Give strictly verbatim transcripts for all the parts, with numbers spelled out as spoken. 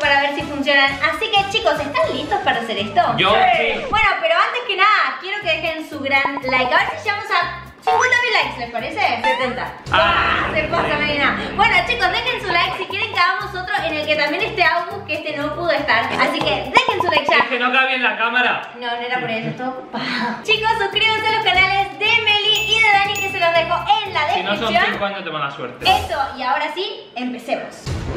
para ver si funcionan. Así que chicos, ¿están listos para hacer esto? Yo sí. Bueno, pero antes que nada, quiero que dejen su gran like. A ver si llegamos a cincuenta mil likes, ¿les parece? setenta. Ah, Se pasa, Medina. Bueno, chicos, dejen su like si quieren que hagamos otro en el que también esté August, que este no pudo estar. Así que dejen su like ya. Es que no cabía en la cámara. No, no era por eso, estaba ocupado. Chicos, suscríbanse a los canales de Meli y de Dani, que se los dejo en la Si no son descripción. cinco años, te mala suerte. Eso, y ahora sí, empecemos.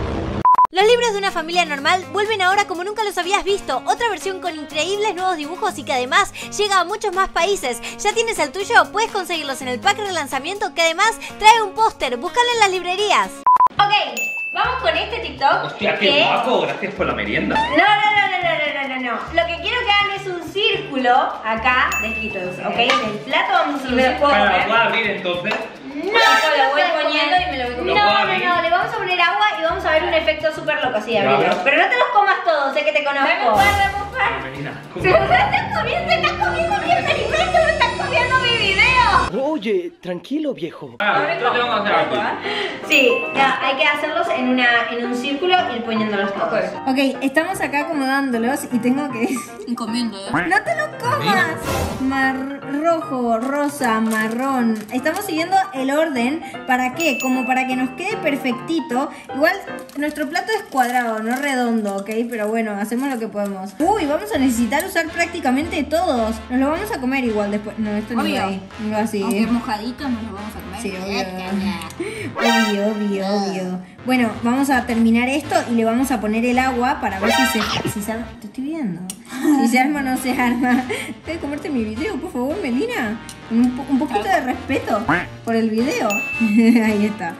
Los libros de una familia normal vuelven ahora como nunca los habías visto. Otra versión con increíbles nuevos dibujos y que además llega a muchos más países. ¿Ya tienes el tuyo? Puedes conseguirlos en el pack de lanzamiento, que además trae un póster. Búscalo en las librerías. Ok, vamos con este TikTok. Hostia, qué que... guapo. Gracias por la merienda. No, no, no, no, no, no, no, no. Lo que quiero que hagan es un círculo acá de Skittles, ¿ok? En el plato vamos a hacer un círculo. Para, ¿la puedo abrir entonces? No, lo voy poniendo y me lo voy comiendo. ¿Lo puedo No, abrir? no, no, le vamos a poner agua y vamos a ver un efecto súper loco así de abrirlo. Vale. Pero no te los comas todos, sé que te conozco. Dame un par, dame un par. Melina, Se lo estás comiendo, se estás comiendo mi experimento, me estás comiendo mi video. Oye, tranquilo, viejo. Ah, esto tengo que hacer aquí. Sí, ya, hay que hacerlos en, una, en un círculo y ir poniéndolos todos. Ok, estamos acá acomodándolos y tengo que... Y comiendo, ¿eh? ¡No te lo comas! Mar rojo, rosa, marrón. Estamos siguiendo el orden. ¿Para qué? Como para que nos quede perfectito. Igual nuestro plato es cuadrado, no redondo, ¿ok? Pero bueno, hacemos lo que podemos. Uy, vamos a necesitar usar prácticamente todos. Nos lo vamos a comer igual después. No, esto no Obvio. va ahí. No va así. Aunque mojaditos nos lo vamos a comer. Sí, obvio. Obvio, obvio, obvio. Bueno, vamos a terminar esto y le vamos a poner el agua para ver si se, si se arma. Te estoy viendo. Si se arma o no se arma. ¿Puedes comerte mi video, por favor, Melina? Un, po un poquito de respeto por el video. Ahí está.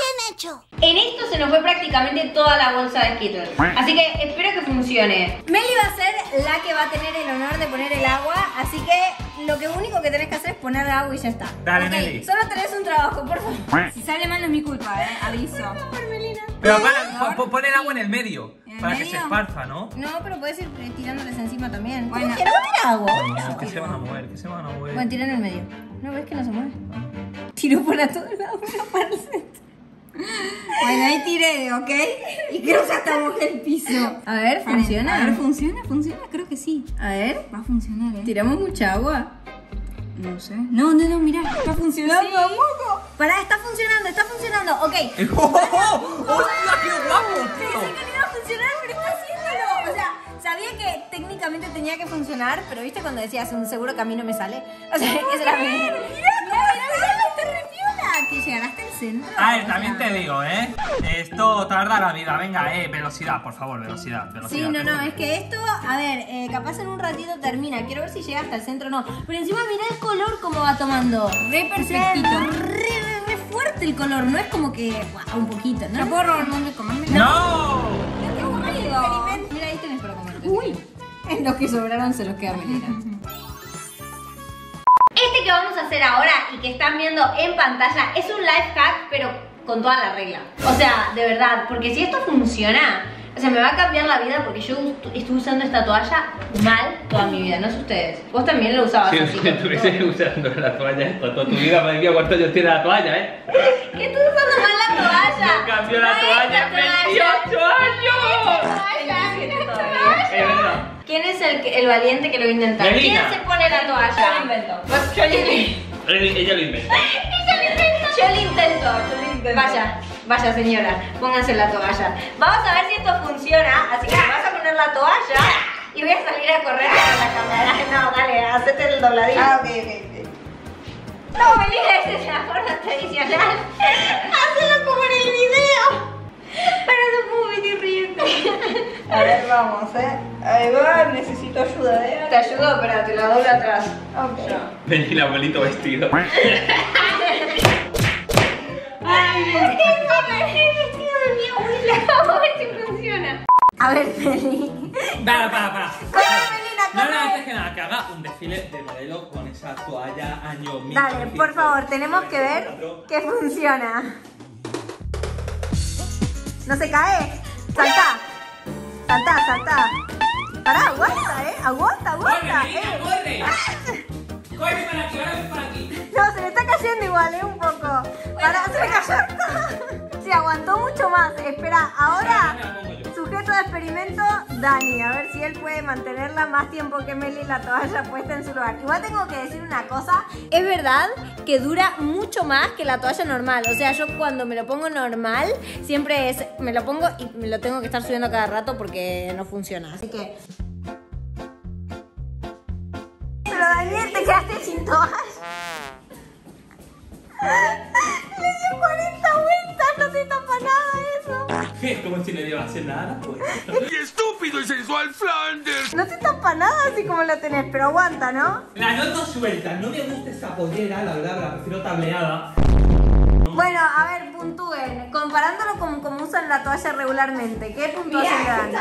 En esto se nos fue prácticamente toda la bolsa de Skittles. Así que espero que funcione. Meli va a ser la que va a tener el honor de poner el agua, así que lo que único que tenés que hacer es poner el agua y ya está. Dale, Ok, Meli. solo tenés un trabajo, por favor. Si sale mal no es mi culpa, ¿eh? Aviso. Pero para, po- pon el agua en el medio. ¿En el Para que medio? se esparza, ¿no? No, pero puedes ir eh, tirándoles encima también. Bueno. ¿Cómo que no tira agua? No, que se van a mover, que se van a mover. Bueno, tira en el medio. ¿No ves que no se mueve? Tiro para todos lados, no para el centro. Bueno, ahí tiré, ¿ok? Y creo que hasta mojé el piso. A ver, ¿funciona? A ver, ¿funciona? ¿Funciona? Creo que sí. A ver, Va a funcionar, ¿eh? ¿tiramos mucha agua? No sé. No, no, no, mirá. Está funcionando. Pará, está funcionando, está funcionando. Ok. ¡Oh, oh, oh! ¡Hostia, qué guapo, tío! Pensé que no iba a funcionar, pero está haciéndolo. O sea, sabía que técnicamente tenía que funcionar, pero viste cuando decías un seguro que a mí no me sale. O sea, esa era mi. Mira, mira, mira, te repiola. Que llegaste al centro. A ver, también te digo, ¿eh? Esto tarda la vida. Venga, eh, velocidad, por favor, velocidad, velocidad. Sí, no, no, Esto- es que esto, a ver, eh, capaz en un ratito termina. Quiero ver si llega hasta el centro o no. Pero encima mirá el color como va tomando. Re perfectito. O sea, re, re, re fuerte el color. No es como que, wow, un poquito, ¿no? ¿No puedo robar el mundo y comerme? ¡No! ¡Qué aburrido! Mira, ahí tenés para comerte. Uy, los que sobraron se los queda Melina. Este que vamos a hacer ahora y que están viendo en pantalla es un life hack, pero con toda la regla. O sea, de verdad, porque si esto funciona, o sea, me va a cambiar la vida porque yo estuve usando esta toalla mal toda mi vida, no sé ustedes. Vos también lo usabas Si así. estuviese usando la toalla esta toda tu vida, madre mía, ¿cuántos años tiene la toalla, eh? ¿Qué estás usando mal la toalla? No cambió la No, toalla esta en veintiocho años. Toalla, esta toalla. Es verdad. ¿Quién es el, que- el valiente que lo va a intentar? Melina. ¿Quién se pone la toalla? Yo lo invento. Yo lo invento. Ella lo inventó. Yo lo intento. Yo lo intento. Vaya, vaya señora, pónganse la toalla. Vamos a ver si esto funciona, así que me vas a poner la toalla y voy a salir a correr con la cámara. No, dale, hacete el dobladillo. Ah, ok, ok, ok. No, Melina, esa es la forma tradicional. Hacelo como en el video. Para no puedo venir riendo. A ver, vamos, eh. Ahí va, necesito ayuda, eh. Te ayudo, pero te la doblo atrás. Ok. Vení el abuelito vestido. Ay, el vestido de mi abuela. Vamos a ver si funciona. A ver, Meli. Para, para, para. Melina, No, no, antes que nada, que haga un desfile de modelo con esa toalla año mil. Dale, por favor, tenemos que ver que funciona. ¿No se cae? Salta. Salta, salta. Pará, aguanta, eh. Aguanta, aguanta. ¡Corre, eh. corre! ¡Corre para aquí, ahora ven para aquí! No, se le está cayendo igual, eh, un poco. Pará, se le cayó. Sí, aguantó mucho más. Espera, ahora Me la pongo yo. sujeta puesto de experimento Dani, a ver si él puede mantenerla más tiempo que Meli la toalla puesta en su lugar. Igual tengo que decir una cosa, es verdad que dura mucho más que la toalla normal. O sea, yo cuando me lo pongo normal, siempre es, me lo pongo y me lo tengo que estar subiendo cada rato porque no funciona. Así que... Pero Daniel, te quedaste sin toalla. Le dio cuarenta vueltas, no se tapa nada eso. ¿Qué? ¿Como si no le iba a hacer nada? Pues. ¡Qué estúpido y sensual Flanders! No se tapa nada así como lo tenés, pero aguanta, ¿no? La noto suelta, no me gusta esa pollera, la verdad, la prefiero tableada. Bueno, a ver, puntúen. Comparándolo con cómo usan la toalla regularmente, ¿qué puntuación le dan?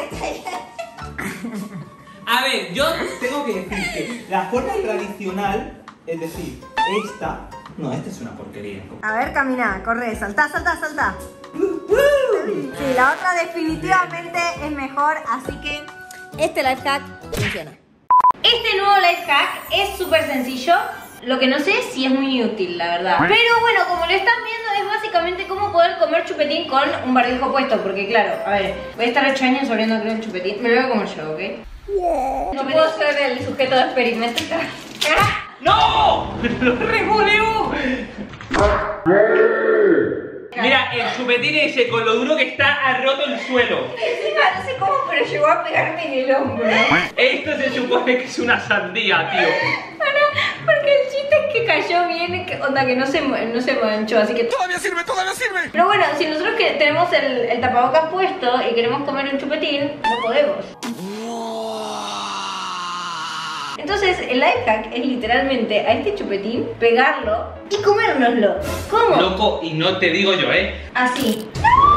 A ver, yo tengo que decir que la forma tradicional, es decir, esta... No, esta es una porquería. A ver, camina, corre, saltá, saltá, saltá. Sí, la otra definitivamente es mejor, así que este life hack funciona. Este nuevo life hack es súper sencillo. Lo que no sé si es muy útil, la verdad. Pero bueno, como lo están viendo, es básicamente cómo poder comer chupetín con un barbijo puesto. Porque claro, a ver, voy a estar ocho años abriendo creo un chupetín. Me lo voy a comer yo, ¿ok? No puedo ser el sujeto de experimento. ¡No! ¡Lo revoleo! Mira, el chupetín ese con lo duro que está ha roto el suelo. Encima no sé cómo, pero llegó a pegarme en el hombro. Esto se supone que es una sandía, tío. Bueno, porque el chiste es que cayó bien, que, onda que no se, no se manchó, así que... ¡Todavía sirve, todavía sirve! Pero bueno, si nosotros que tenemos el, el tapabocas puesto y queremos comer un chupetín, no podemos. Entonces el life hack es literalmente a este chupetín pegarlo y comérnoslo. ¿Cómo? Loco, y no te digo yo, ¿eh? Así.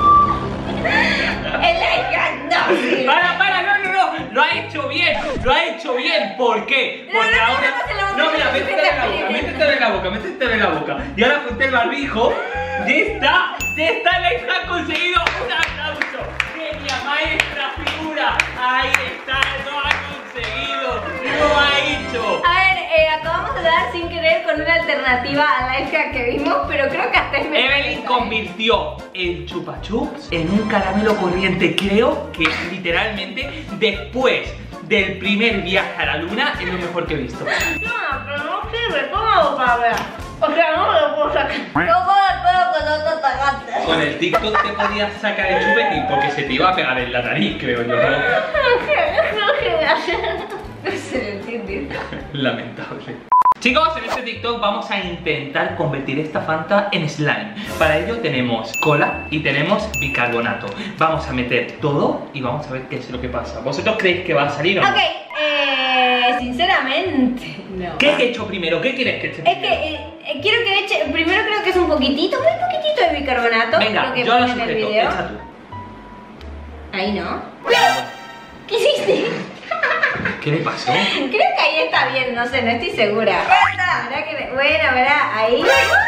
El life hack no sirve. ¡Para, para! ¡No, no, no! ¡Lo ha hecho bien! ¡Lo ha hecho bien! ¿Por qué? No, Porque no, no, ahora... no, no, no, No, no, mira, no, métetelo en la no, boca, no, métetelo en la boca, métetelo en la boca. Y ahora ponte el barbijo. ¡Ya está! ¡Ya está! ¡El life hack conseguido! ¡Un aplauso! ¡Genia, maestra, figura! ¡Ahí está! ¡Lo ha conseguido! ¡Lo ha hecho! A ver, eh, acabamos de dar sin querer con una alternativa al life hack que vimos, pero creo que hasta es mejor. Evelyn convirtió el chupa chups en un caramelo corriente. Creo que literalmente después del primer viaje a la luna es lo mejor que he visto. No, pero no sirve, ¿cómo hago para ver? O sea, no me lo puedo sacar. No puedo, espero que no te sacaste. Con el TikTok te podías sacar el chupetín porque se te iba a pegar en la nariz, creo yo. No sé, no sé qué voy a hacer. No se lo entiende. Lamentable. Chicos, en este TikTok vamos a intentar convertir esta Fanta en slime. Para ello tenemos cola y tenemos bicarbonato. Vamos a meter todo y vamos a ver qué es lo que pasa. ¿Vosotros creéis que va a salir o no? Ok, eh, sinceramente, no. ¿Qué he hecho primero? ¿Qué quieres que eche Es primero? que eh, eh, quiero que eche, primero creo que es un poquitito, muy poquitito de bicarbonato. Venga, lo que yo lo pone en el sujeto, video. echa tú. Ahí no. ¿Qué hiciste? ¿Qué le pasó? Creo que ahí está bien, no sé, no estoy segura. Mirá que le- Bueno, verá, ahí.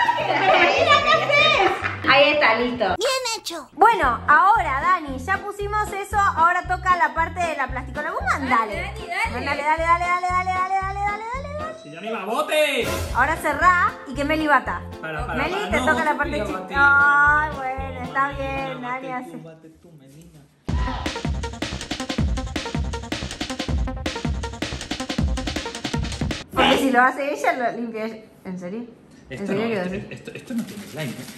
Ahí está, listo. Bien hecho. Bueno, ahora, Dani, ya pusimos eso, ahora toca la parte de la plasticola. Vos mandale. Dani, dale. Dale, dale, dale, dale, dale, dale, dale, dale, dale, dale. ¡Si ya me iba a bote! Ahora cerrá y que Meli bata. Para, para, Meli, para, te no, toca la sí, parte ya chiquita. batí. Ay, bueno, está bien, Dani hace. Bate tú, Melina. Porque si lo hace ella, lo limpia ella. ¿En serio? ¿En Esto serio no, que lo esto, haces? esto, esto no tiene slime, ¿eh?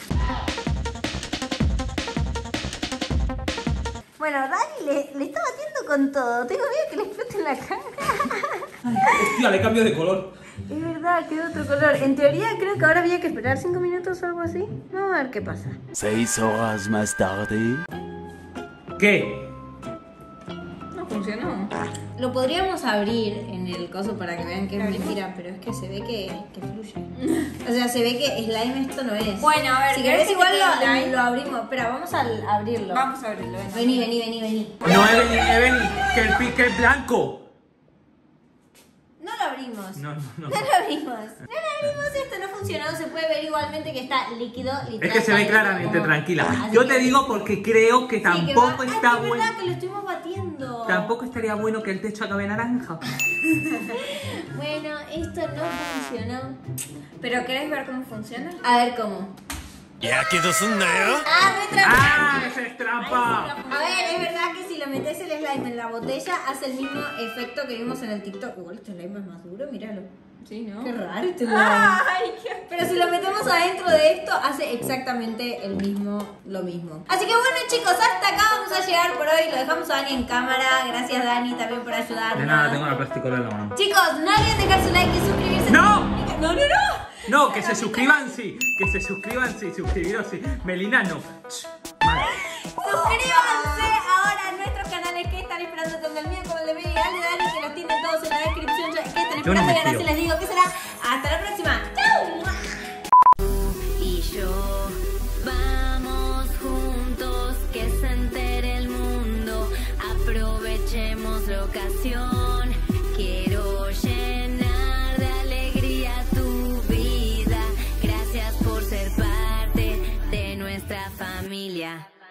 Bueno, Dani le, le está batiendo con todo. Tengo miedo que le explote en la cara. Hostia, le cambio de color. Es verdad, quedó otro color. En teoría creo que ahora había que esperar cinco minutos o algo así. Vamos a ver qué pasa. Seis horas más tarde. ¿Qué? No funcionó. Lo podríamos abrir en el coso para que vean que es mentira, pero es que se ve que, que fluye. O sea, se ve que slime esto no es. Bueno, a ver, si ¿querés querés que igual te lo, quede slime? lo abrimos. Espera, vamos a abrirlo. Vamos a abrirlo. venga. Vení, vení, vení, vení. No, Evelyn, Evelyn, que el pique es blanco. No lo abrimos. No, no, no. No lo abrimos. No lo abrimos, esto no funcionó. Se puede ver igualmente que está líquido. Es que se ve claramente, como- tranquila. Así Yo te que- digo porque creo que Sí, que tampoco va- Ay, está es bueno. verdad que lo estuvimos batiendo. Tampoco estaría bueno que el techo acabe naranja. Bueno, esto no funcionó. ¿Pero querés ver cómo funciona? A ver cómo. Ya quedó un neo. Ah, re trampa. ¡Ah, esa es trampa! A ver, es verdad que si lo metes el slime en la botella hace el mismo efecto que vimos en el TikTok. Igual este slime es más duro, míralo. Sí, ¿no? Qué raro este slime. Ay, qué... Pero si lo metemos adentro de esto, hace exactamente el mismo, lo mismo. Así que bueno, chicos, hasta acá vamos a llegar por hoy. Lo dejamos a Dani en cámara. Gracias, Dani, también por ayudarnos. De nada, tengo una plasticola en la mano. Chicos, no olviden dejar su like y suscribirse. ¡No! No, no, no. No, que se suscriban, sí. Que se suscriban, sí. Suscribiros, sí. Melina, no. Suscríbanse ahora a nuestros canales que están esperando, tanto el mío como el de Miguel y el de Dani, que los tienen todos en la descripción. ¿Qué están Yo no esperando? me Y ahora fío. sí les digo que será. Hasta la próxima. ¡Chau! Y yo vamos juntos, que se entere el mundo, aprovechemos la ocasión. Quiero llenar de alegría tu vida. Gracias por ser parte de nuestra familia.